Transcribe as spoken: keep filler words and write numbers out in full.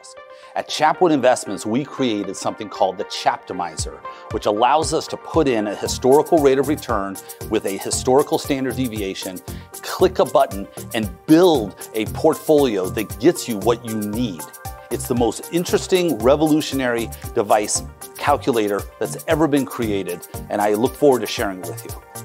risk. At Chapwood Investments, we created something called the Chaptimizer, which allows us to put in a historical rate of return with a historical standard deviation, click a button, and build a portfolio that gets you what you need. It's the most interesting, revolutionary device calculator that's ever been created, and I look forward to sharing it with you.